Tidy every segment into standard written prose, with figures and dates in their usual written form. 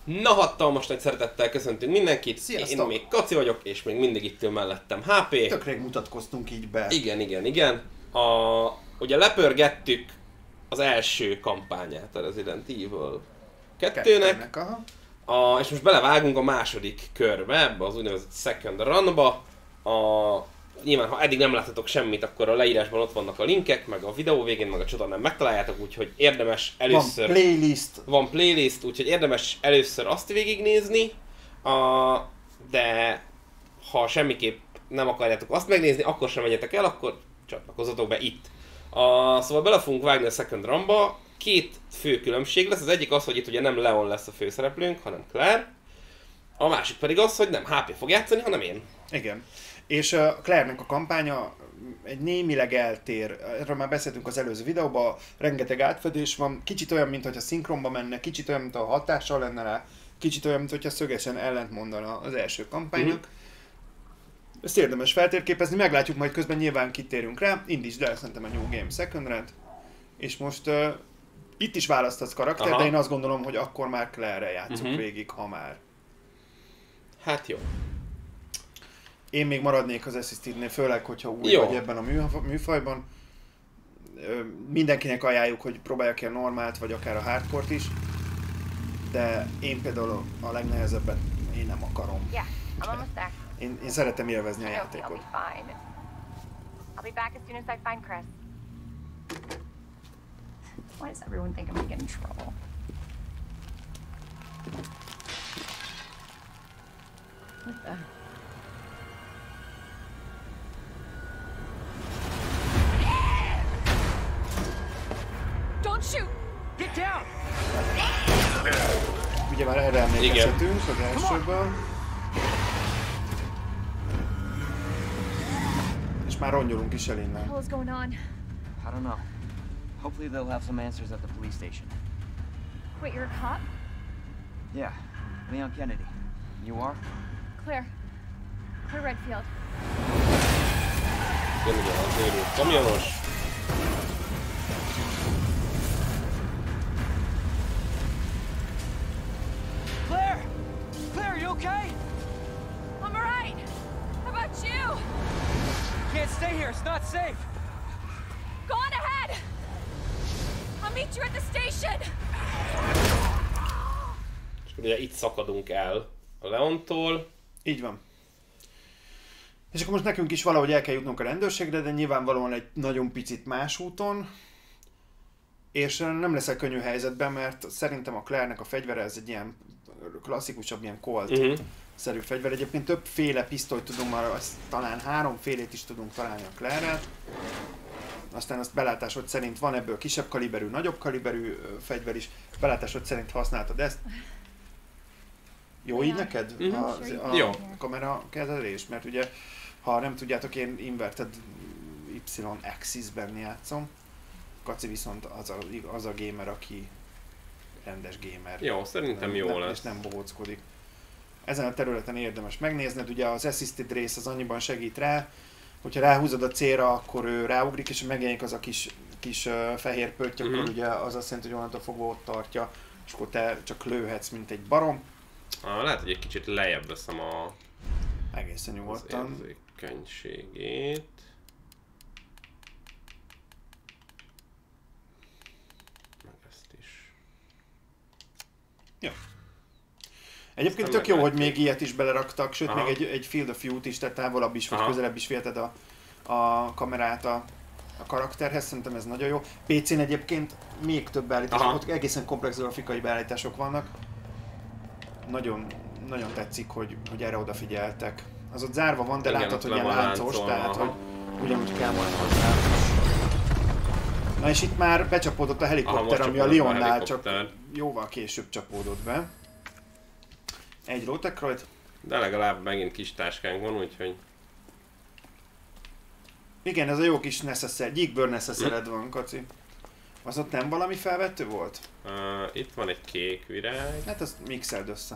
Na hatalmas nagy szeretettel köszöntünk mindenkit. Sziasztok. Én még Kaci vagyok, és még mindig itt ül mellettem HP. Tök rég mutatkoztunk így be. Igen. Ugye lepörgettük az első kampányát a Resident Evil 2-nek. És most belevágunk a második körbe, ebbe az úgynevezett Second Run-ba. Nyilván, ha eddig nem láttatok semmit, akkor a leírásban ott vannak a linkek, meg a videó végén, meg a csatornán megtaláljátok, úgyhogy érdemes először... Van playlist, úgyhogy érdemes először azt végignézni, de ha semmiképp nem akarjátok azt megnézni, akkor sem menjetek el, akkor csatlakozzatok be itt. Szóval bele fogunk vágni a Second Run-ba. Két fő különbség lesz, az egyik az, hogy itt ugye nem Leon lesz a főszereplőnk, hanem Claire. A másik pedig az, hogy nem HP fog játszani, hanem én. Igen. És Claire-nek a kampánya egy némileg eltér, erről már beszéltünk az előző videóban, rengeteg átfedés van, kicsit olyan, mintha szinkronba menne, kicsit olyan, mint a hatással lenne rá, kicsit olyan, mintha szögesen ellentmondana az első kampánynak. Ezt érdemes feltérképezni, meglátjuk majd közben, nyilván kitérünk rá, indítsd el szerintem a New Game Second Run-t, és most itt is választasz karakter, de én azt gondolom, hogy akkor már Claire-rel játszunk végig, ha már. Hát jó. Én még maradnék az Assistednél, főleg, hogyha új vagy ebben a műfajban. Mindenkinek ajánljuk, hogy próbálja ki a normált, vagy akár a hardcore-t is. De én például a legnehezebbet én nem akarom. Én szeretem élvezni a játékot. Why does everyone think I'm gonna get in trouble? What the? Don't shoot! Get down! Ugye már erre emlékezhetünk az elsőből. És már rongyolunk is el innen. What is going on? I don't know. Hopefully they'll have some answers at the police station. Wait, you're a cop? Yeah, Leon Kennedy. You are? Claire. Claire Redfield. Jön ugye az élő kamionos. Claire! Claire, you okay? I'm alright! How about you? Can't stay here, it's not safe! Go on ahead! I'll meet you at the station! És ugye itt szakadunk el a Leontól. Így van. És akkor most nekünk is valahogy el kell jutnunk a rendőrségre, de nyilvánvalóan egy nagyon picit más úton. És nem leszel könnyű helyzetben, mert szerintem a Claire-nek a fegyvere ez egy ilyen klasszikusabb, ilyen Colt-szerű fegyver. Egyébként többféle pisztolyt tudunk már, talán 3 félét is tudunk találni a Claire-rel. Aztán azt belátásod szerint van ebből kisebb kaliberű, nagyobb kaliberű fegyver is. Belátásod szerint használtad ezt. Jó így neked? Jó. A kamera kezelés? Mert ugye, ha nem tudjátok, én inverted Y-axis-ben játszom. Kaci viszont az a gamer, aki rendes gamer. Jó, szerintem jó lesz. És nem bohóckodik. Ezen a területen érdemes megnézned, ugye az assisted rész az annyiban segít rá, hogyha ráhúzod a célra, akkor ő ráugrik, és megjelenik az a kis fehér pötty, akkor ugye az azt jelenti, hogy onnantól fogva ott tartja, és akkor te csak lőhetsz, mint egy barom. Lehet, hogy egy kicsit lejjebb veszem Egészen nyugodtan. az érzékenységét. Meg ezt is. Jó. Egyébként tök jó, hogy még ilyet is beleraktak, sőt még egy Field of View-t is, tehát távolabb is, vagy közelebb is viheted a kamerát a karakterhez, szerintem ez nagyon jó. PC-n egyébként még több beállítás, ott egészen komplex grafikai beállítások vannak. Nagyon, nagyon tetszik, hogy erre odafigyeltek. Az ott zárva van, de látod, hogy ilyen láncos, tehát hogy ugyanúgy kell majd hozzá. Na és itt már becsapódott a helikopter, ami a Leonnál csak jóval később csapódott be. Egy Rotekroid. De legalább megint kis táskánk van, úgyhogy... Igen, ez a jó kis gyíkbőr necesszered van, Kaci. Az ott nem valami felvető volt? Itt van egy kék virág. Hát azt mixeld össze,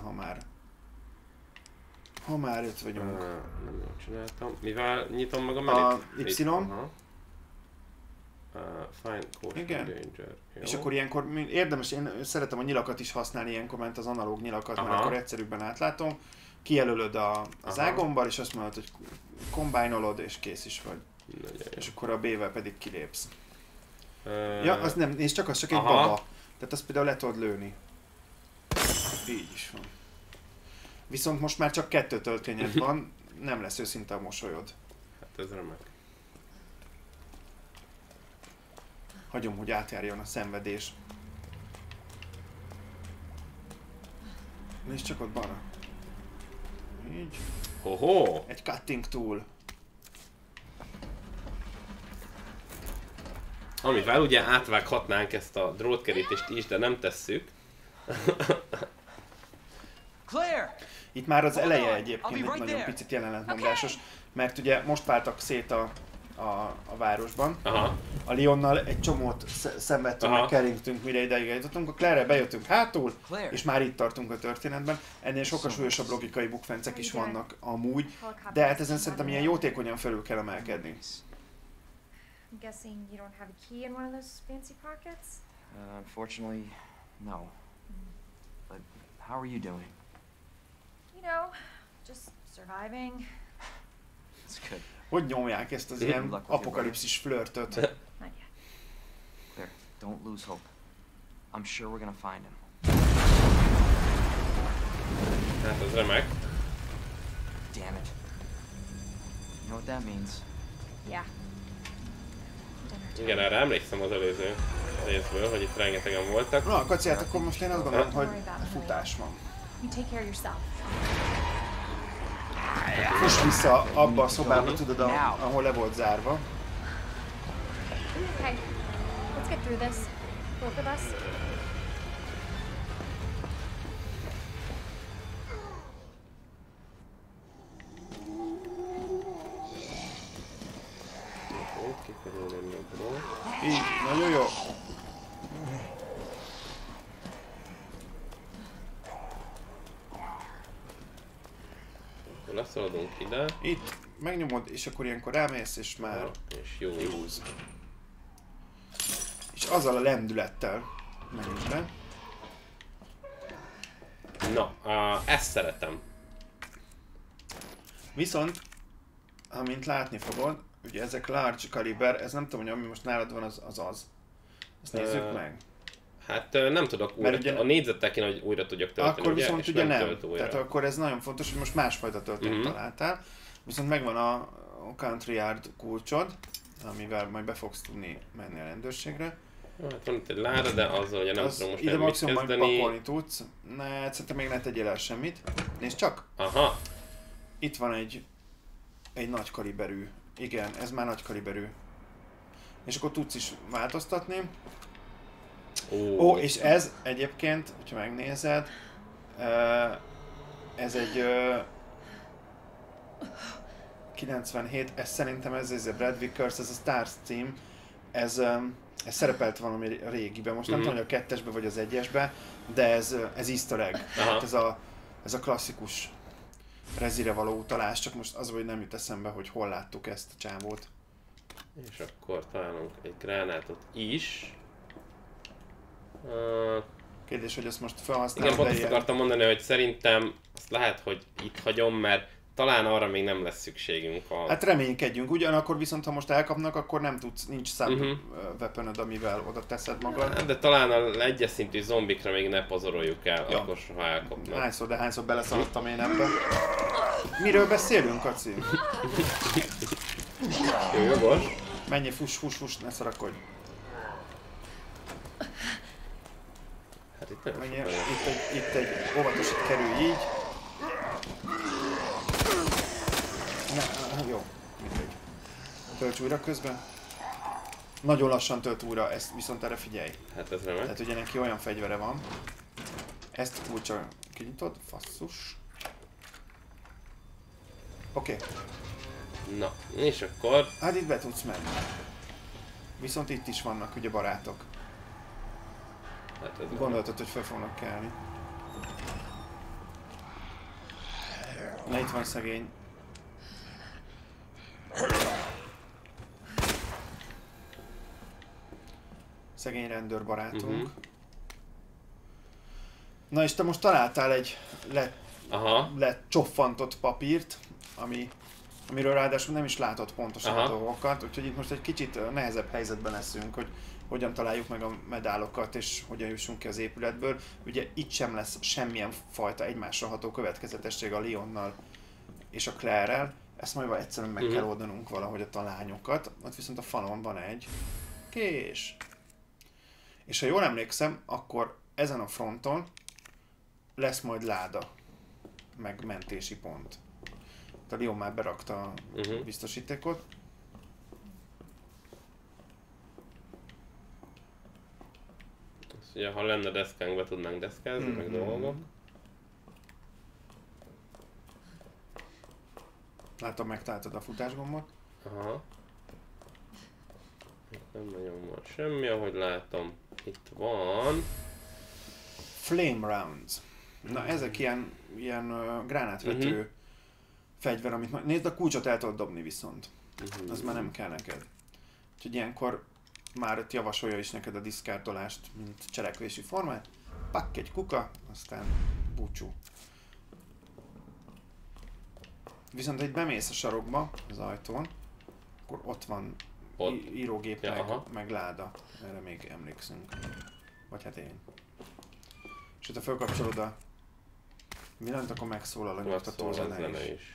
ha már itt vagyunk. Nem jól csináltam. Mivel nyitom meg a menüt? A Y. Fine caution danger. Jó. És akkor ilyenkor érdemes, én szeretem a nyilakat is használni ilyenkor, mert az analóg nyilakat, mert akkor egyszerűbben átlátom. Kijelölöd az ágombbal, és azt mondod, hogy kombájnolod, és kész is vagy. És akkor a B-vel pedig kilépsz. Ja, az nem, és csak egy baba. Tehát azt például le tudod lőni. Így is van. Viszont most már csak 2 töltényed van, nem lesz őszinte a mosolyod. Hát ez remek. Hagyom, hogy átjárjon a szenvedés. Nézd csak ott balra. Így. Hoho! Egy cutting tool. Amivel ugye átvághatnánk ezt a drótkerítést is, de nem tesszük. Claire! Itt már az eleje egyébként egy nagyon picit jelenetmondásos, mert ugye most váltak szét a városban. Aha. A Leonnal egy csomót szenvedtünk, meg keringtünk, mire ideig eljutottunk. A Claire-re bejöttünk hátul, és már itt tartunk a történetben. Ennél sokkal súlyosabb logikai bukfencek is vannak amúgy, de hát ezen szerintem ilyen jótékonyan felül kell emelkedni. I'm guessing you don't have a key in one of those fancy pockets? Unfortunately, no. But how are you doing? You know, just surviving. That's good. Hogy nyomják ezt az ilyen apokalipszis flörtöt? Not yet. Claire, don't lose hope. I'm sure we're gonna find him. Hát ez remek. Damn it. You know what that means? Yeah. Igen, erre emlékszem az előző részből, hogy itt rengetegen voltak. Na, Kaci, hát akkor most én azt gondolom, hogy futás van. You take care of yourself. Fuss vissza abba a szobába, tudod, ahol le volt zárva. Okay, let's get through this. Both of us. Így, nagyon jó. Akkor leszaladunk ide. Itt megnyomod, és akkor ilyenkor rámész, és már és jó. És azzal a lendülettel megyünk be. Na, ezt szeretem. Viszont, amint látni fogod, ugye ezek large caliber, ez nem tudom, hogy ami most nálad van, az. Ezt nézzük meg. Hát nem tudok újra, ugye, a négyzettel hogy újra tudjak tölteni, akkor ugye? Viszont ugye nem. Tehát újra. akkor ez nagyon fontos, hogy most másfajta töltést találtál. Viszont megvan a Country Yard kulcsod, amivel majd be fogsz tudni menni a rendőrségre. Hát van itt egy láda, de azzal ugye nem tudom most ide mit maximum majd kezdeni. pakolni tudsz. Ne, szerintem még ne tegyél el semmit. Nézd csak! Aha! Itt van egy nagy kaliberű. Igen, ez már nagy kaliberű. És akkor tudsz is változtatni. Ó, és ez egyébként, hogyha megnézed, ez egy 97, ez szerintem ez a Brad Vickers, ez a Stars cím, ez szerepelt valami régiben, most nem tudom, hogy a 2-esbe vagy az 1-esbe, de ez easter egg. Hát ez a klasszikus rezire való utalás, csak most az, hogy nem jut eszembe, hogy hol láttuk ezt a csávót. És akkor találunk egy gránátot is. Kérdés, hogy ezt most felhasználom. Igen, pont azt akartam mondani, hogy szerintem azt lehet, hogy itt hagyom, mert talán arra még nem lesz szükségünk. Hát reménykedjünk, ugyanakkor viszont ha most elkapnak, akkor nem tudsz, nincs sub-weaponöd, amivel oda teszed magad. De talán a egyes szintű zombikra még ne pozoroljuk el, akkor soha elkapnak. Hányszor beleszaladtam én ebbe. Miről beszélünk, Kaci? Jó, jogos. Menjél, fuss, ne szarakodj. Hát itt nem menjél, itt egy óvatos, itt kerülj így. Jó, mindegy. Tölts újra közben. Nagyon lassan tölt újra, ezt viszont erre figyelj. Hát ez remek. Tehát ugye neki olyan fegyvere van. Ezt kulcsa kinyitod, passzus. Oké. Na, és akkor... Hát itt be tudsz menni. Viszont itt is vannak ugye barátok. Hát gondoltad, hogy fel fognak kelni. Na itt van szegény. szegény rendőrbarátunk. Na és te most találtál egy lecsoffantott papírt, amiről ráadásul nem is látod pontosan a dolgokat, úgyhogy itt most egy kicsit nehezebb helyzetben leszünk, hogy hogyan találjuk meg a medálokat és hogyan jussunk ki az épületből. Ugye itt sem lesz semmilyen fajta egymásra ható következetesség a Leonnal és a Claire-rel. Ezt majd egyszerűen meg kell oldanunk valahogy a lányokat. Ott viszont a falon van egy kés. És ha jól emlékszem, akkor ezen a fronton lesz majd láda, meg mentési pont. A Leon már berakta a biztosítékot. Ugye, ha lenne deszkánk, be tudnánk deszkázni, meg dolgok. Látom, megtaláltad a futásgombot. Aha. Itt nem nagyon van semmi, ahogy látom. Itt van. Flame rounds. Na ezek ilyen gránátvető fegyver, amit nézd, a kulcsot el tudod dobni viszont. Az már nem kell neked. Úgyhogy ilyenkor már itt javasolja is neked a diszkártolást, mint cselekvési formát. Pakk egy kuka, aztán búcsú. Viszont egy bemész a sarokba, az ajtón, akkor ott van írógép meg láda. Erre még emlékszünk. Vagy hát én. És ha felkapcsolod a villanyt, akkor megszólal a nyugtató zene is.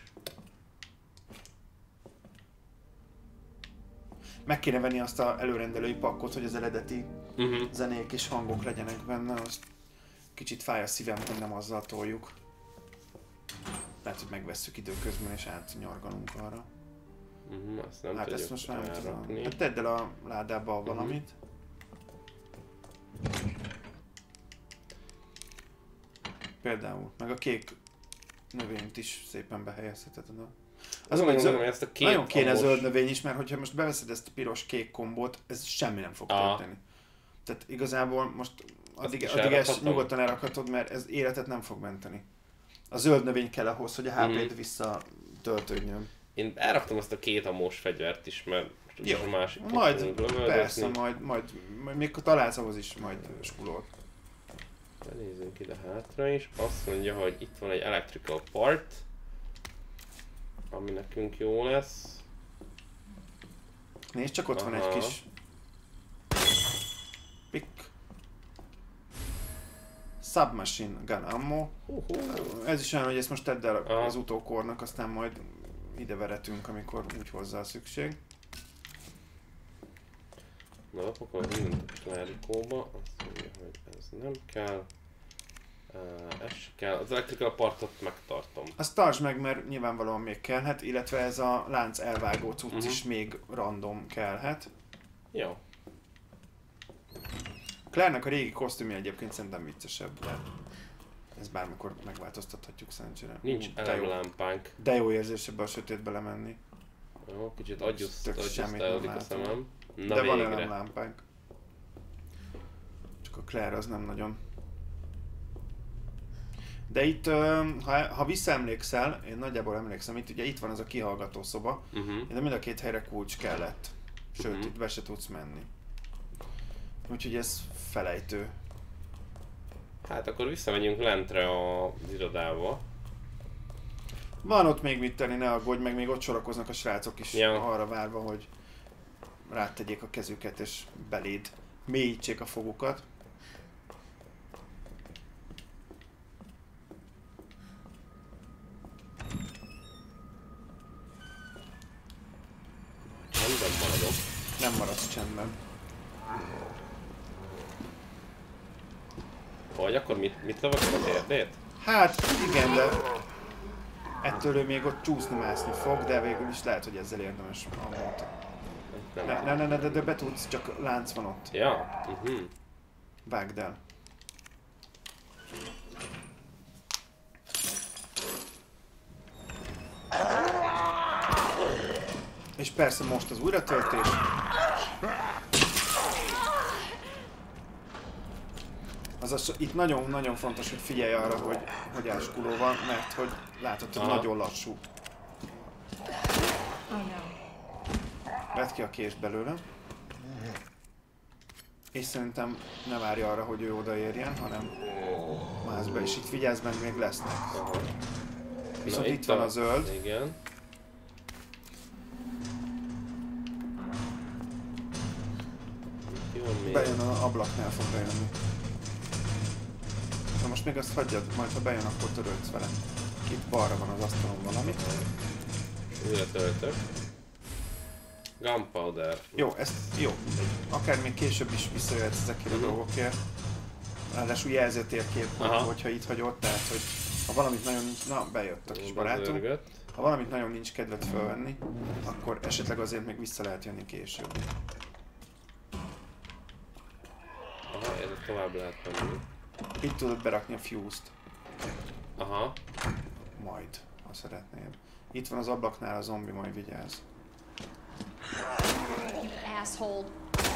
Meg kéne venni azt az előrendelői pakkot, hogy az eredeti zenék és hangok legyenek benne. Az kicsit fáj a szívem, hogy nem azzal toljuk. Lehet, hogy megvesszük időközben és átnyargalunk arra. Azt nem hát ezt most már nem tudom. Hát tedd el a ládába valamit. Például. Meg a kék növényt is szépen behelyezheted oda. Nagyon kéne zöld növény is, mert hogyha most beveszed ezt a piros-kék kombót, ez semmi nem fog történni. Tehát igazából most addig ezt nyugodtan elrakhatod, mert ez életet nem fog menteni. A zöld növény kell ahhoz, hogy a HP-t visszatöltődjön. Én elraktam azt a két ammós fegyvert is, mert jó, a másik persze, majd még találsz ahhoz is majd spulót. Nézzünk ide hátra is. Azt mondja, hogy itt van egy electrical part, ami nekünk jó lesz. Nézd, csak ott van egy kis pick. Submachine gun ammo. Ez is olyan, hogy ezt most tedd el az utókornak, aztán majd ide veretünk, amikor úgy hozzá a szükség. Na, pakolom mindent a klárikóba. Azt mondja, hogy ez nem kell. Ez se kell. Az electrical partot megtartom. Azt tartsd meg, mert nyilvánvalóan még kellhet, illetve ez a lánc elvágó cucc is még random kellhet. Jó. Claire-nek a régi kosztümje egyébként szerintem viccesebb, de ez bármikor megváltoztathatjuk szerencsére. Nincs elemlámpánk. De jó érzés ebbe a sötétbe lemenni. Jó, kicsit agyusztálódik a szemem. Na de végre. Van elemlámpánk. Csak a Claire az nem nagyon. De itt, ha visszaemlékszel, én nagyjából emlékszem, itt van az a kihallgató szoba, de mind a két helyre kulcs kellett. Sőt, itt be se tudsz menni. Úgyhogy ez felejtő. Hát akkor visszamegyünk lentre az irodába. Van ott még mit tenni, ne aggódj, meg még ott sorakoznak a srácok is arra várva, hogy rátegyék a kezüket és beléd mélyítsék a fogukat. Csendben maradok. Nem maradsz csendben. Vagy akkor mit lovagol a térdét? Hát igen, de ettől ő még ott csúszni-mászni fog, de végül is lehet, hogy ezzel érdemes ammót. De be tudsz, csak lánc van ott. Ja. Vágd el. És persze most az újratöltés. Azaz, itt nagyon-nagyon fontos, hogy figyelj arra, hogy áskuló van, mert hogy látod, hogy nagyon lassú. Vedd ki a kést belőle. És szerintem ne várj arra, hogy ő odaérjen, hanem mász be, és itt vigyázz meg, még lesznek. Aha. Viszont itt van a zöld. Igen. Bejön az ablaknál, fog bejönni. Na most még azt hagyjad, majd ha bejön, akkor törődsz vele. Itt balra van az asztalon valami. Újra töltök. Gunpowder. Jó, ezt jó. Akár még később is visszajöhetsz ezekért a dolgokért. Ráadásul jelzőtérkép, hogyha itt hagyod, tehát hogy ha valamit nagyon... Na, bejött a kis barátunk. Ha valamit nagyon nincs kedved felvenni, akkor esetleg azért még vissza lehet jönni később. Aha, ez tovább lehet menni. Itt tudod berakni a fuse-t. Aha. Majd, ha szeretnéd. Itt van az ablaknál a zombi, majd vigyázz. You asshole.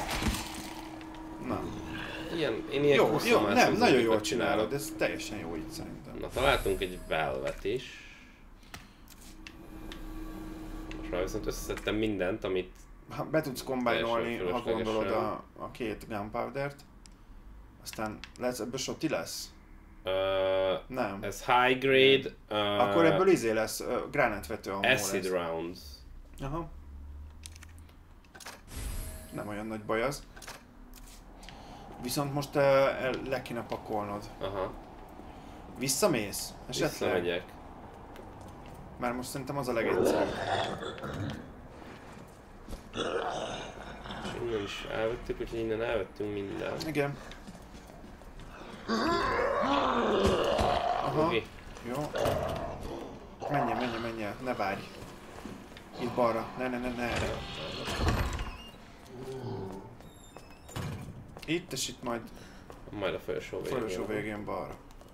Na. Én ilyen jó, nem, nagyon jól csinálod, ez teljesen jó így szerintem. Na, találtunk egy valvet is. Most már viszont összeszedtem mindent, amit... Ha be tudsz kombinolni, ha gondolod a két gunpowdert. Aztán lesz, ebből shoti lesz? Nem. Ez high grade. Akkor ebből izé lesz, gránátvető ammo lesz. Acid rounds. Aha. Nem olyan nagy baj az. Viszont most le kéne pakolnod. Aha. Visszamész? Esetleg? Visszamegyek. Már most szerintem az a legegyszerűbb. És innen is elvettük, úgyhogy innen elvettünk mindent. Igen. Aha. Okay. Jó. Menjen, ne várj. Itt balra, ne erre. Itt és itt majd a folyosó végén. Folyosó végén balra.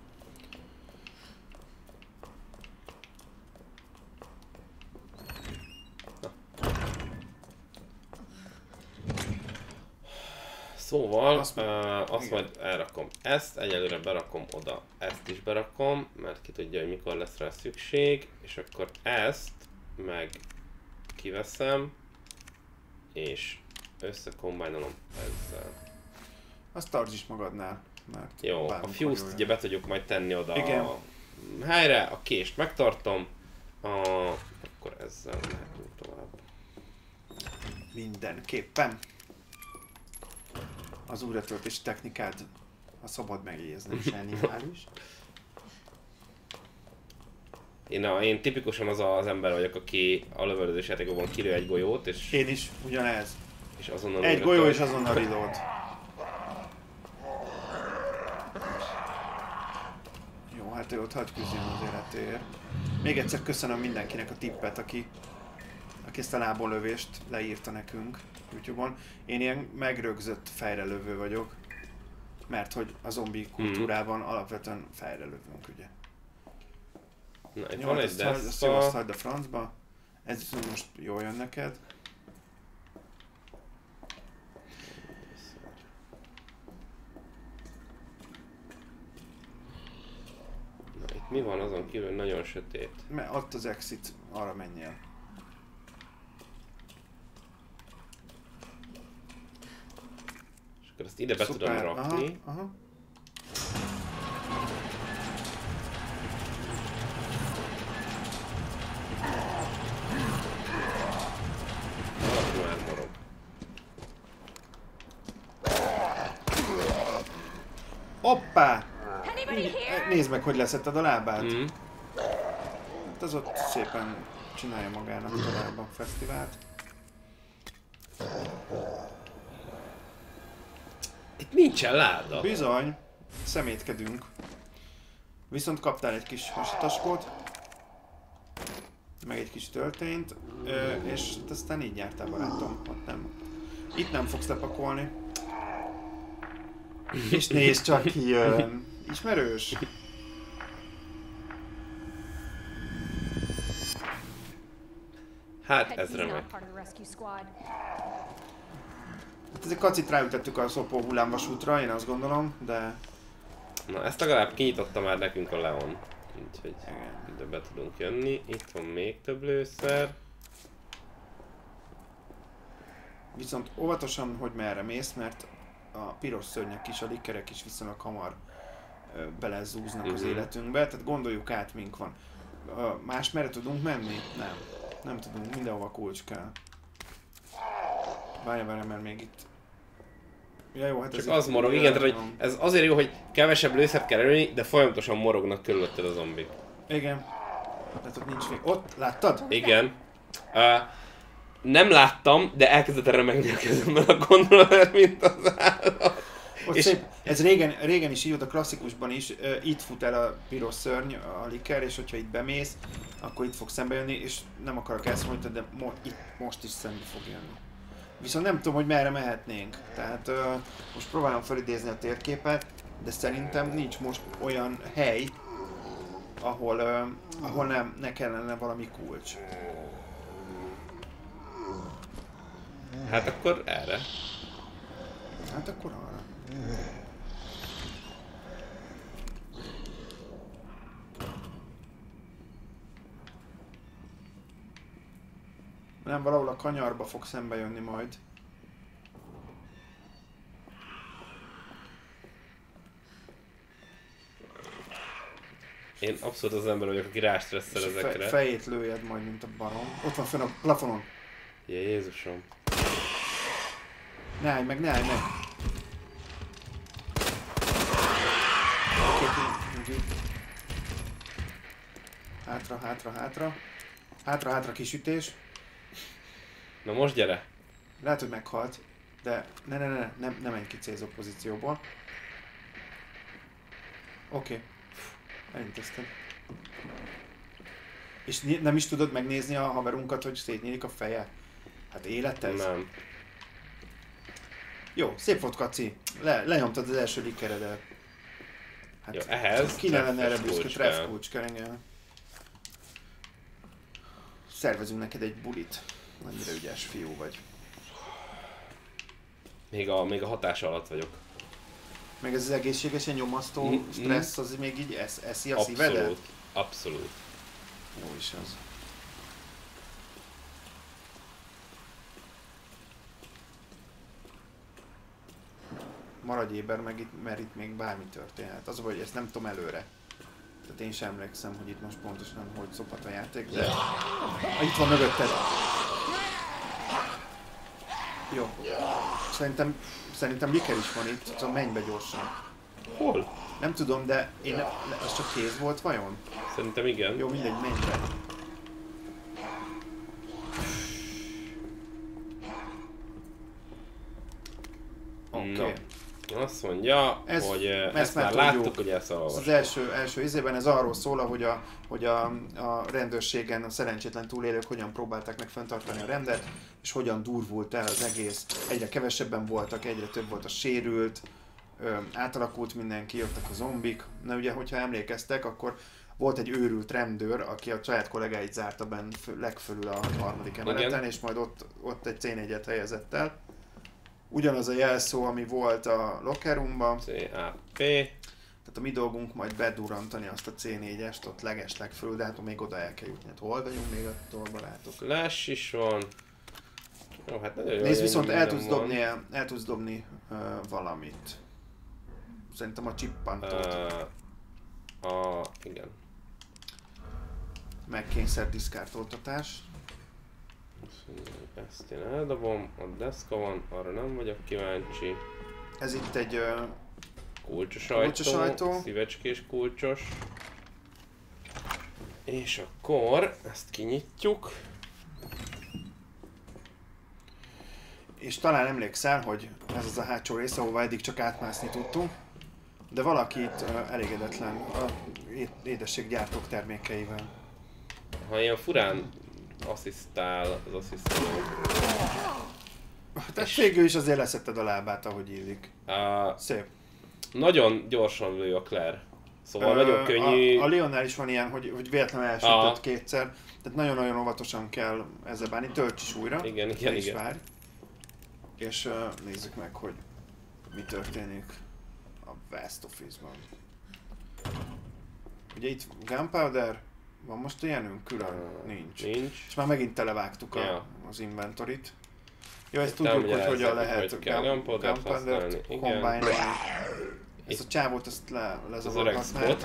Szóval, azt majd elrakom ezt, egyelőre berakom oda, ezt is berakom, mert ki tudja, hogy mikor lesz rá szükség, és akkor ezt meg kiveszem, és összekombinálom ezzel. Azt tartsd is magadnál, mert jó, a fuse-t ugye be tudjuk majd tenni oda igen. A helyre, a kést megtartom, akkor ezzel mehetünk tovább. Mindenképpen. Az újratöltés technikád, ha szabad megjegyezni, zseniális. Én tipikusan az ember vagyok, aki a lövöldözés játékokban kilő egy golyót, és... Én is, ugyanez. És azonnal egy golyó és azonnal reload. Jó, hát ő ott hagy küzdjön az életéért. Még egyszer köszönöm mindenkinek a tippet, aki ezt a lábonlövést leírta nekünk YouTube-on. Én ilyen megrögzött fejrelövő vagyok, mert hogy a zombi kultúrában alapvetően fejrelövünk, ugye. Na, itt jó, van egy deszka. Azt hagyd a francba. Ez most jól jön neked. Na, itt mi van azon kívül, nagyon sötét. Mert ott az exit, arra menjél. És akkor ezt ide be tudom rakni. Aha. Valaki már morog. Hoppá! Nézd meg, hogy leszetted a lábát. Hát az ott szépen csinálja magának tovább a fesztivált. Itt nincsen láda. Bizony, szemétkedünk. Viszont kaptál egy kis hasataskót, meg egy kis töltényt, és aztán így nyertál, barátom. Ott nem. Itt nem fogsz lepakolni. És nézd csak ki jön. Ismerős? Hát ez remek. Hát ezért kacit ráütettük a szopó hullámvasútra, én azt gondolom, de... Na ezt legalább kinyitotta már nekünk a Leon. Úgyhogy ide be tudunk jönni. Itt van még több lőszer. Viszont óvatosan, hogy merre mész, mert a piros szörnyek is, a likerek is viszonylag hamar belezúznak az életünkbe, tehát gondoljuk át, mink van. Más merre tudunk menni? Nem. Nem tudunk, mindenhova kulcs kell. Várjál, mert még itt... Ja, jó, hát csak az morog, igen, tehát, hogy ez azért jó, hogy kevesebb lőszert kell előni, de folyamatosan morognak körülötted a zombik. Igen. Tehát ott nincs még. Ott, láttad? Igen. Nem láttam, de elkezdett remegni a kezemben a kontroller, mint az állat. Ott és szép. Ez régen is így volt, a klasszikusban is, itt fut el a piros szörny, a liker, és hogyha itt bemész, akkor itt fog szembe jönni, és nem akarok ezt mondani, de most is szembe fog jönni. Viszont nem tudom, hogy merre mehetnénk. Tehát most próbálom felidézni a térképet, de szerintem nincs most olyan hely, ahol ne kellene valami kulcs. Hát akkor erre. Hát akkor arra. Nem, valahol a kanyarba fog szembe jönni majd. Én abszolút az ember vagyok, aki rástresszel ezekre. Fejét lőjed majd, mint a barom. Ott van fönn a plafonon. Jézusom. Ne állj meg, ne állj meg. Hátra, hátra, hátra. Hátra, hátra kisütés. Na most gyere. Lehet, hogy meghalt, de nem menj ki célzó pozícióból. Oké. Elintéztem. És nem is tudod megnézni a haverunkat, hogy szétnyílik a feje? Hát élet ez? Nem. Jó, szép volt, Kaci. Lenyomtad az első likeredet. Hát jó, ehhez ki ne lenne erre büszke, treff kulcs kell, igen. Szervezünk neked egy bulit. Annyira ügyes fiú vagy. Még a hatása alatt vagyok. Meg ez az egészségesen nyomasztó stressz, az még így eszi a szívedet? Abszolút, abszolút. Jó is az. Maradj éber meg mert itt még bármi történhet. Az, hogy ezt nem tudom előre. Tehát én sem emlékszem, hogy itt most pontosan hogy szophat a játék, de... Itt van mögötted! Jó. Szerintem liker is van itt, szóval menj be gyorsan. Hol? Nem tudom, de az csak kéz volt vajon? Szerintem igen. Jó, mindegy, menj be. Oké. Azt mondja, hogy ezt már láttuk, hogy ezt az első izében ez arról szól, hogy a rendőrségen a szerencsétlen túlélők hogyan próbálták meg fenntartani a rendet, és hogyan durvult el az egész. Egyre kevesebben voltak, egyre több volt a sérült, átalakult mindenki, jöttek a zombik. Na ugye, hogyha emlékeztek, akkor volt egy őrült rendőr, aki a saját kollégáit zárta benn legfölül a harmadik emeleten, igen. És majd ott egy C4-et helyezett el. Ugyanaz a jelszó, ami volt a locker roomban. CAP. Tehát a mi dolgunk majd bedurrantani azt a C4-est ott legesleg föl, de hát még oda el kell jutni. Hát hol vagyunk még attól, barátok? Flash is van. Jó, hát nagyon jó. Nézd, viszont el tudsz dobni valamit. Szerintem a csippantót. Igen. Meg kényszer diszkártoltatás. Ezt én eldobom, a deszka van, arra nem vagyok kíváncsi. Ez itt egy kulcsos ajtó, szívecskés kulcsos. És akkor ezt kinyitjuk. És talán emlékszel, hogy ez az a hátsó rész, ahova eddig csak átmászni tudtunk. De valaki itt elégedetlen a édességgyártók termékeivel. Ha ilyen furán asszisztál az asszisztáló. Tehát végül is azért leszetted a lábát, ahogy illik. Szép. Nagyon gyorsan lő a Claire. Szóval nagyon könnyű. A Leonnál is van ilyen, hogy véletlenül elsütött kétszer. Tehát nagyon-nagyon óvatosan kell ezzel bánni. Tölts is újra. Igen. Várj. És nézzük meg, hogy mi történik a West Office-ban. Ugye itt Gunpowder, van most ilyenünk? Külön? Nincs. És már megint televágtuk az inventorit. Jó, ezt tudjuk, hogy hogyan lehet Gunpowder-t kombinálni. Ezt a csávót, ezt lezavarhatnád.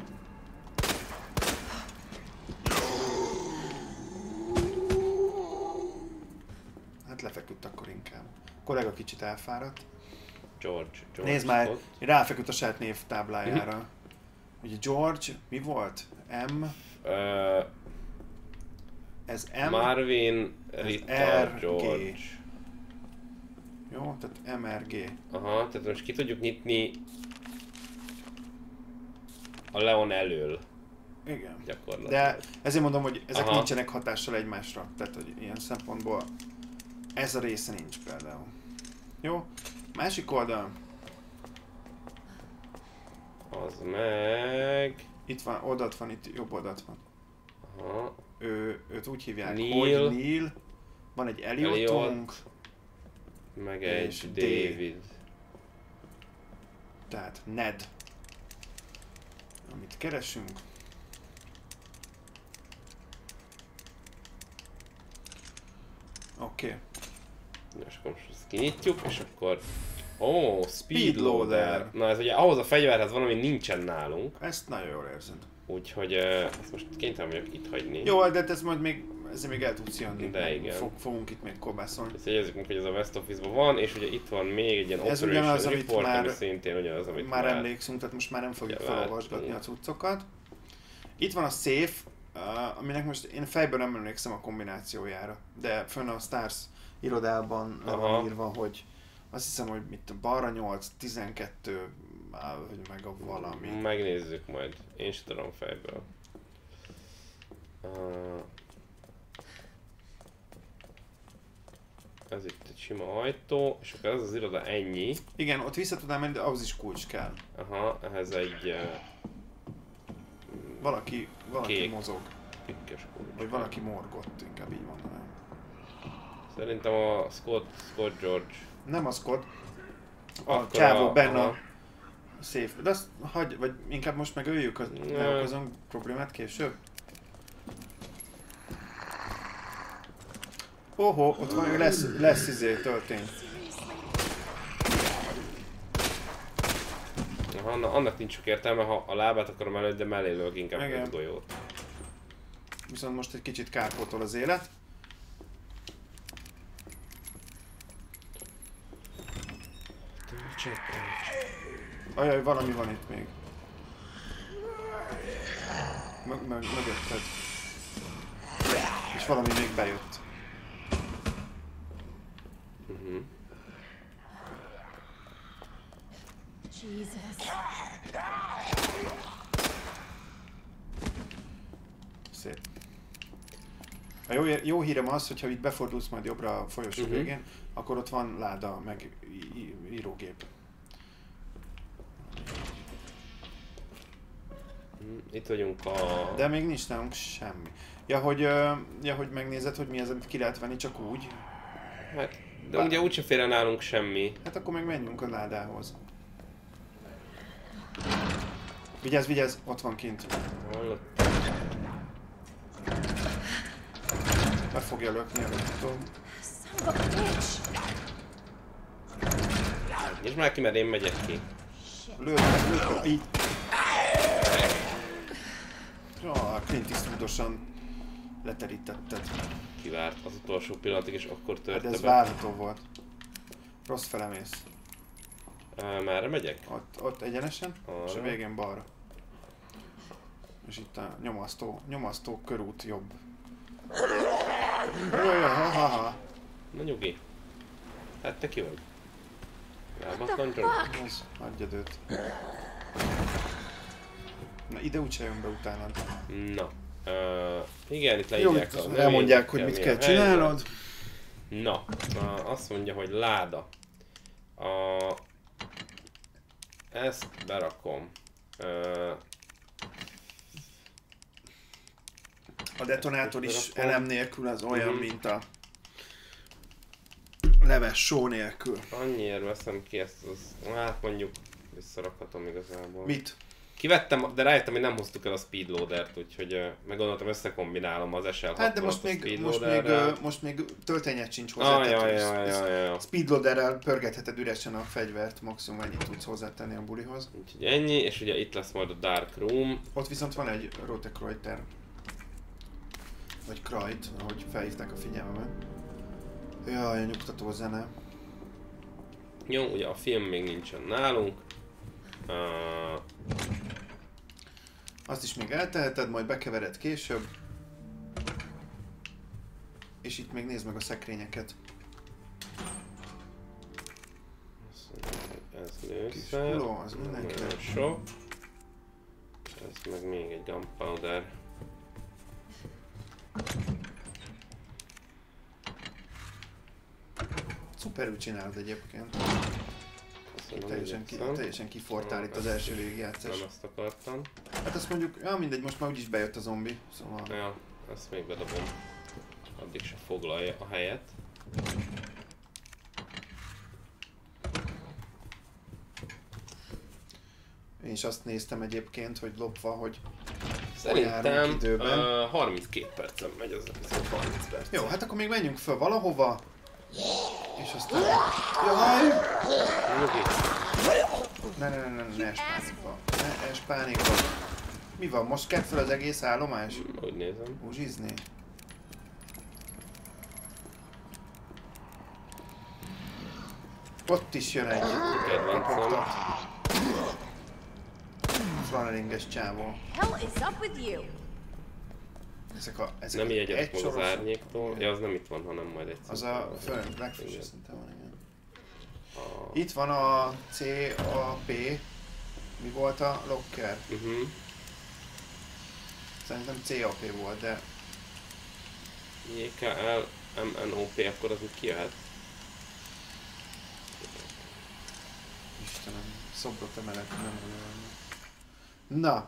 Hát lefeküdt akkor inkább. A kollega kicsit elfáradt. George nézd már, ráfeküdt a saját névtáblájára. Ugye George, mi volt? M? Ez M? Marvin, Rita, George. Jó, tehát MRG. Aha, tehát most ki tudjuk nyitni a Leon elől. Igen. Gyakorlatilag. De ezért mondom, hogy ezek nincsenek hatással egymásra. Tehát, hogy ilyen szempontból ez a része nincs például. Jó? Másik oldal. Az meg... Itt van, oldalt van, itt jobb oldalt van. Aha. Őt úgy hívják, Neil. hogy Neil. Van egy Eliotunk. Meg egy David. Tehát Ned. Amit keresünk. Oké. És akkor most ezt kinyitjuk, és akkor... Speedloader. Na ez ugye ahhoz a fegyverhez van, ami nincsen nálunk. Ezt nagyon jól érzed. Úgyhogy ezt most kénytelen vagyok itt hagyni. Jó, de ez majd még, ezzel még el tudsz jönni. De igen. Fogunk itt még korbászolni. Ezt jegyezzük meg, hogy ez a West Office-ban van, és ugye itt van még egy ilyen Operation Report, ami szintén ugyanaz, amit már emlékszünk, tehát most már nem fogjuk felolvasgatni a cuccokat. Itt van a safe, aminek most én fejben nem emlékszem a kombinációjára, de fönn a Stars irodában van írva, hogy azt hiszem, hogy mit balra 8, 12, hogy meg a valami. Megnézzük majd. Én sem tudom fejből. Ez itt egy sima ajtó, és akkor ez az iroda ennyi. Igen, ott vissza tudnám menni, de ahhoz is kulcs kell. Aha, ehhez egy... valaki kék, mozog. pikkes kulcs. Vagy valaki morgott, inkább így mondanám. Szerintem a Scott George. Nem a Scott. A csávó benne a safe. De azt hagy, vagy inkább most megöljük, ne okozunk problémát később. Ott van, lesz izé történt. Aha, annak nincs sok értelme, ha a lábát akarom előtt, de mellé lövök inkább egy golyót. Viszont most egy kicsit kárpótol az élet. Ajaj, valami van itt még. Mögötted. És valami még bejött. Jesus. Szép. A jó hírem az, hogyha itt befordulsz majd jobbra a folyosó végén, akkor ott van láda, meg írógép. Itt vagyunk a... De még nincs nálunk semmi. Ja, hogy megnézed, hogy mi az, amit ki lehet venni, csak úgy. Hát, de ugye úgyse félre nálunk semmi. Hát akkor meg menjünk a ládához. Vigyázz, ott van kint. Hallott. Be fogja lökni előttől. És már ki, mert én megyek ki. Lőd, így. Clint Eastwoodosan leterítetted. Kivárt az utolsó pillanatig, és akkor törte ez be. várható volt. Rossz felemész. Merre megyek? Ott egyenesen, arra. És a végén balra. És itt a nyomasztó körút jobb. Ha. Na nyugi. Hát te ki vagy? Lábatlan George? Adjad őt. Na ide úgyse jön be utánad. Na. Igen, itt leírják a növény. Elmondják, hogy mit kell csinálnod. Na, azt mondja, hogy láda. Ezt berakom. A detonátor is elem nélkül az olyan, mint a leves só nélkül. Annyiért veszem ki ezt az... Hát mondjuk visszarakhatom igazából. Mit? Kivettem, de rájöttem, hogy nem hoztuk el a speedloadert, úgyhogy meggondoltam, összekombinálom az SL6-ot Hát de most még töltényed sincs hozzá. Speedloaderrel pörgetheted üresen a fegyvert, maximum ennyit tudsz hozzátenni a bulihoz. Úgyhogy ennyi, és ugye itt lesz majd a Dark Room. Ott viszont van egy Rotekreuter. Vagy Krajt, ahogy felhívták a figyelmemet. Jaj, a nyugtató zene. Jó, ugye a film még nincsen nálunk. Azt is még elteheted, majd bekevered később. És itt még nézd meg a szekrényeket. Ez lőszer. Az mindenkinek. Sok. Ez meg még egy gunpowder. Szuperül csinálod egyébként. Teljesen kifortál itt az első végigjátszás. Nem azt akartam. Hát azt mondjuk, ja mindegy, most már úgyis bejött a zombi, szóval... Ja, ezt még bedobom. Addig se foglalja a helyet. Én is azt néztem egyébként, hogy lopva, hogy szerintem időben. 32 percen megy az epizód, 30 perc. Jó, hát akkor még menjünk föl valahova. És aztán... Jaj! Ne es pánikba. Mi van, most kett fel az egész állomás? Úgy nézem. Uzsizni? Ott is jön egy kedvencem. Flaneringes csávó. Hell is up with you? Ezek nem jegyedek meg az árnyéktól. Ja, az nem itt van, hanem majd egyszer. Az a főn, legfősebb szinten van, igen. Itt van a CAP. Mi volt a locker? Szerintem CAP volt, de... JKL, MNOP, akkor az itt kijöhet. Istenem, szobrot emelet, nem olyan. Na!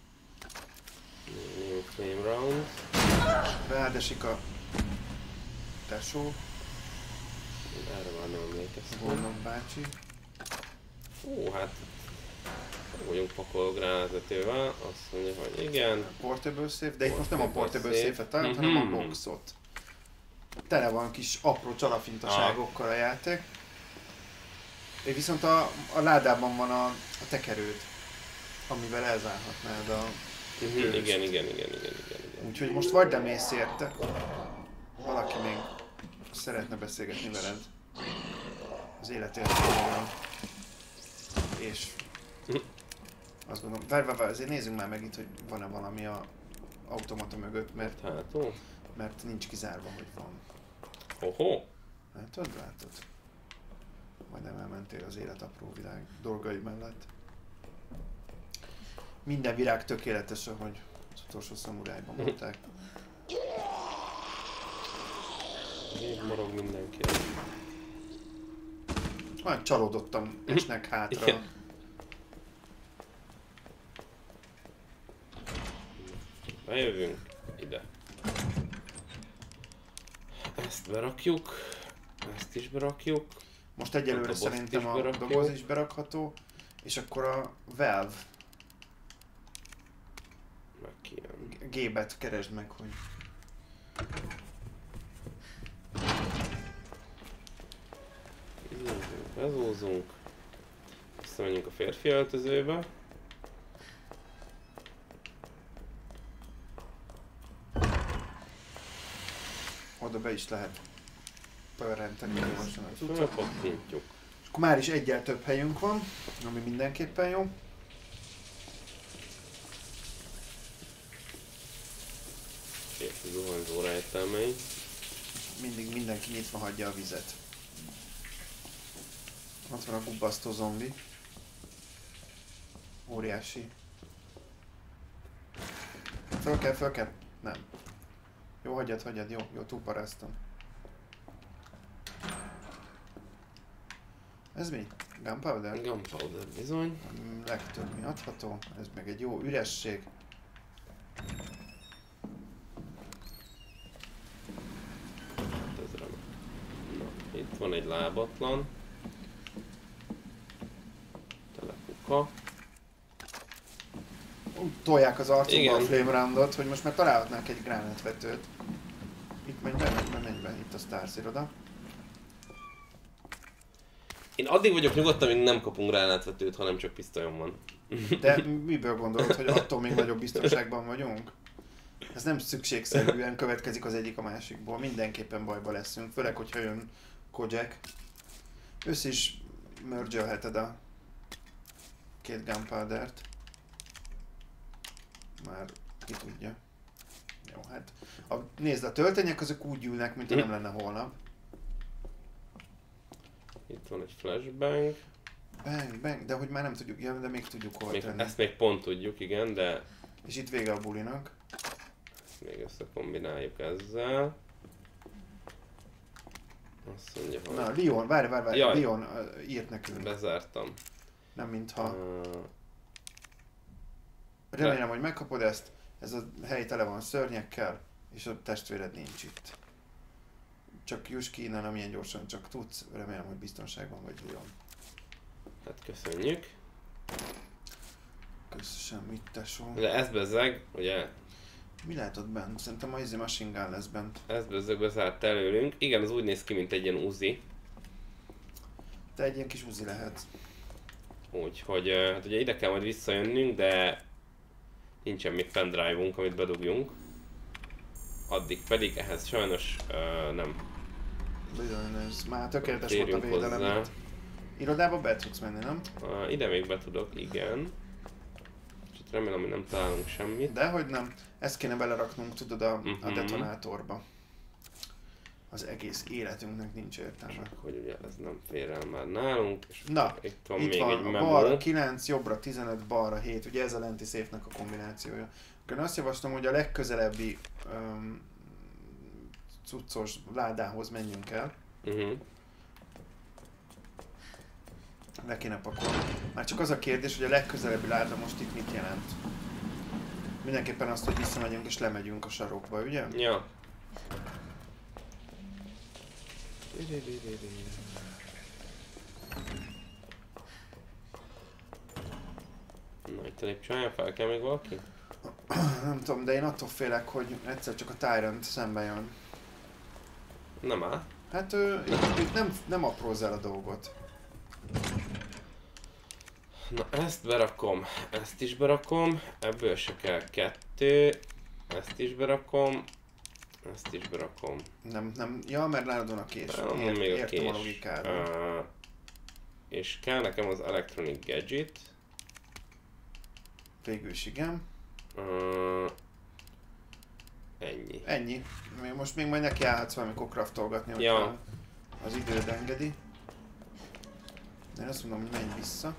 New flame round. Ráadesik a tesó. Erre már nem emlékeztem. Gondom bácsi. Ó, hát... vagyunk pakoló gránátvetővel, azt mondja, hogy igen. Portable safe, de itt most nem a portable safe-et találunk, hanem a boxot. Tele van kis apró csalafintaságokkal a játék. És viszont a ládában van a tekerőd, amivel elzárhatnád a... Igen. Úgyhogy most vagy nem mész érte. Valaki még szeretne beszélgetni veled. Az életértelméről. És... azt gondolom, várj, azért nézzünk már meg itt, hogy van-e valami a automata mögött, mert nincs kizárva, hogy van. Hoho! Látod? Majdnem elmentél az élet apró világ dolgai mellett. Minden virág tökéletes, ahogy az utolsó szamurájban mondták. Még morog mindenki. Olyan csalódottan esnek hátra. Igen. Bejövünk ide. Ezt berakjuk. Ezt is berakjuk. Most egyelőre szerintem a doboz is berakható. És akkor a Valve G-bet keresd meg, hogy... Bezózunk. Visszamegyünk a férfi öltözőbe. Oda be is lehet pörrenteni gyorsan a cuccot. Fölpattintjuk. És akkor már is egyel több helyünk van, ami mindenképpen jó. Férfi zuhanyzó rejtelmeink. Mindig mindenki nyitva hagyja a vizet. Ott van a gubbasztó zombi. Óriási. Föl kell. Nem. Jó, hagyjad, jó, túlparáztam. Ez mi? Gunpowder? Gunpowder, bizony. Legtöbb mi adható. Ez meg egy jó üresség. Hát ez remek. Na, itt van egy lábatlan. Telekuka. tolják az arcunkba a flame roundot, hogy most már találhatnánk egy gránátvetőt. Itt menj be, itt a Stars iroda. Én addig vagyok nyugodtan, amíg nem kapunk gránátvetőt, hanem csak pisztolyom van. De miből gondolod, hogy attól még nagyobb biztonságban vagyunk? Ez nem szükségszerűen következik az egyik a másikból. Mindenképpen bajba leszünk, főleg, hogyha jön Kojak. Össze is merge-elheted a két gunpowdert. Már ki tudja. Jó, hát nézd, a töltenyek azok úgy ülnek, mint ha nem lenne holnap. Itt van egy flashbang. Bang, de hogy már nem tudjuk, ja, de még tudjuk hol tenni. Ezt még pont tudjuk, igen, de... És itt vége a bulinak. Ezt még összekombináljuk ezzel. Azt mondja, hogy... Na, Leon, várj, Leon írt nekünk. Bezártam. Nem mintha... Remélem, hogy megkapod ezt. Ez a hely tele van szörnyekkel, és a testvéred nincs itt. Csak juss ki innen, amilyen gyorsan csak tudsz. Remélem, hogy biztonságban vagy, Leon. Hát köszönjük. Semmit, tesó. De ez bezzeg, ugye? Mi lehet ott bent? Szerintem a Easy Machine Gun lesz bent. Ez bezzeg bezárt előlünk. Igen, az úgy néz ki, mint egy ilyen Uzi. Te egy ilyen kis Uzi lehet. Úgyhogy hát ugye ide kell majd visszajönnünk, de nincsen még pendrive-unk, amit bedugjunk. Addig pedig ehhez sajnos nem. Bizony, ez már tökéletes volt a védelem itt. Irodába be tudsz menni, nem? Ide még be tudok, igen. Csak remélem, hogy nem találunk semmit. Dehogy nem. Ezt kéne beleraknunk, tudod, a detonátorba. Az egész életünknek nincs értelme. Csak hogy ugye ez nem fér el már nálunk. És na, itt van itt még van egy a memo. balra 9, jobbra 15, balra 7. Ugye ez a lenti széfnek a kombinációja. Akkor én azt javaslom, hogy a legközelebbi cuccos ládához menjünk el. Le kéne pakolni. Már csak az a kérdés, hogy a legközelebbi láda most itt mit jelent. Mindenképpen azt, hogy visszamegyünk és lemegyünk a sarokba, ugye? Ja. Na, itt a lépcsőján fel kell még valaki? Nem tudom, de én attól félek, hogy egyszer csak a Tyrant szembe jön. Nem áll. Hát itt nem aprózz el a dolgot. Na, ezt berakom, ezt is berakom, ebből se kell 2, ezt is berakom, ezt is berakom. Nem, ja, mert nálad van a kés. Értem a logikáról. És kell nekem az Electronic Gadget. Végül is igen. Ennyi. Ennyi. Most még majd nekiállhatsz valamikor craftolgatni, hogyha ja. Az időd engedi. De én azt mondom, hogy menj vissza.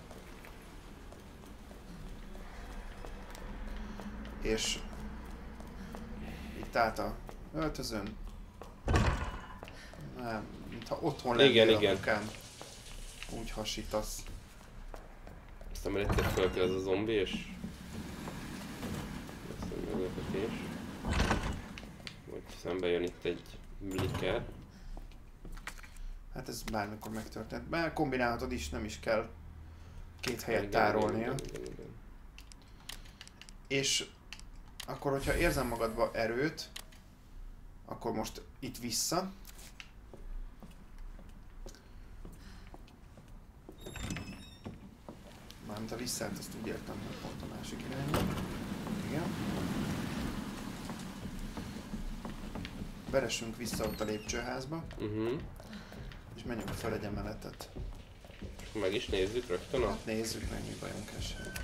És itt át a öltözön. Nem, mintha otthon lennél a munkán. Úgy hasítasz. Aztán már egyszer fel kell ez a zombi, és... aztán meglepetés. Vagy szembe jön itt egy blicker. Hát ez bármikor megtörtént. Bár kombinálhatod is, nem is kell két helyet tárolnia. Igen. És akkor, hogyha érzem magadba erőt, akkor most itt vissza. Mármint a visszát, azt úgy értem, hogy pont a másik irányba. Igen. Veressünk vissza ott a lépcsőházba. És menjünk fel egy emeletet. Meg is nézzük rögtön? Hát nézzük meg, mi bajunk esett.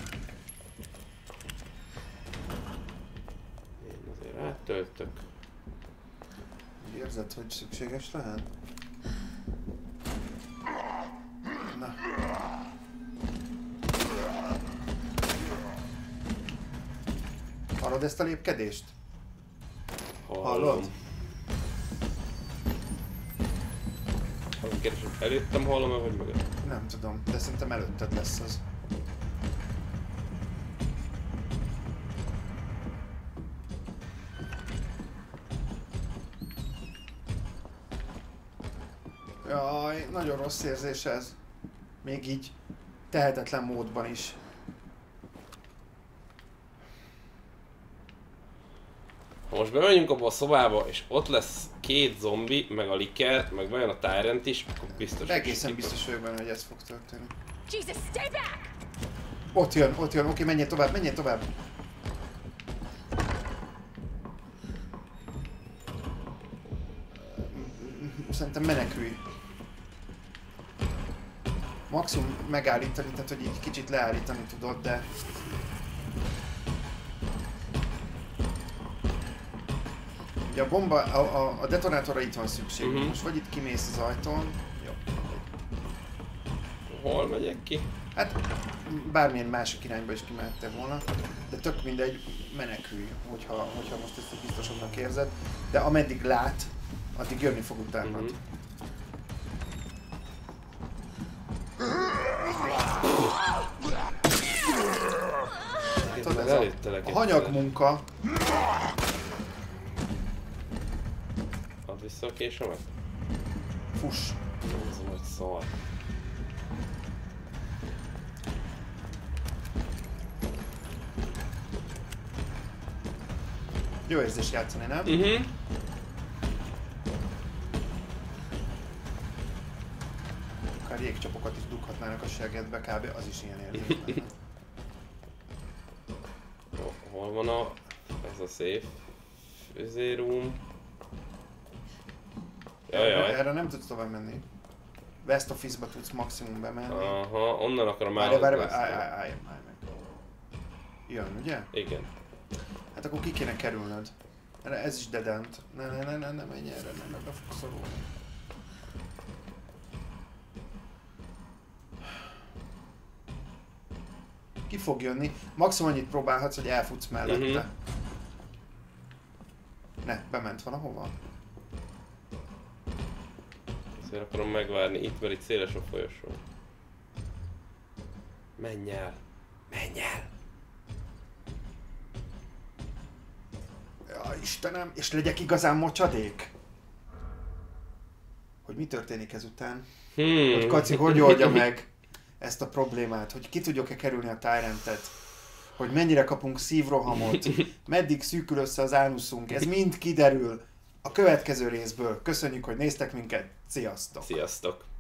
Én azért áttöltök. Érzed, hogy szükséges lehet? Na. Hallod ezt a lépkedést? Hallod? Az a kérdés, hogy előttem hallom-e, vagy mögött? Nem tudom, de szerintem előtted lesz az. Jaj, nagyon rossz érzés ez. Még így tehetetlen módban is. most bemegyünk abba a szobába, és ott lesz 2 zombi, meg a Licker, meg bejön a Tyrant is, akkor biztos... Egészen biztos vagyok benne, hogy ez fog történni. Jesus, stay back! Ott jön, oké, menjél tovább. Szerintem menekülj. Maximum megállítani, tehát hogy így kicsit leállítani tudod, de... Ugye a bomba, a detonátorra itt van szükség. Most vagy itt kimész az ajtón. Jó. Hol megyek ki? Hát bármilyen másik irányba is kimehettél volna, de tök mindegy, menekülj, hogyha most ezt így biztosabbnak érzed. De ameddig lát, addig jönni fog utánad. Tudod, ez a hanyagmunka. Add vissza a késemet? Fuss! Ez a nagy szar. Jó érzés játszani, nem? Akár jégcsapokat is dughatnának a segedbe, kb. Az is ilyen érzés. Hol van ez a safe? Room. Jaj. Erre nem tudsz tovább menni. West Office-ba tudsz maximum bemenni. Aha, onnan akarom állj meg. Jön, ugye? Igen. Hát akkor ki kéne kerülnöd. Ez is dead end. Ne menj erre, nem be fogsz szorulni. Ki fog jönni? Maximum annyit próbálhatsz, hogy elfutsz mellette. Ne, bement valahova. Azért akarom megvárni itt, mert itt széles a folyosó. Menj el! Menj el! Ja, Istenem, és legyek igazán mocsadék? Hogy mi történik ezután? Hogy Kaci hogy oldja meg ezt a problémát? Hogy ki tudjuk-e kerülni a Tyrantet? Hogy mennyire kapunk szívrohamot? Meddig szűkül össze az ánuszunk? Ez mind kiderül a következő részből. Köszönjük, hogy néztek minket. Sziasztok! Sziasztok!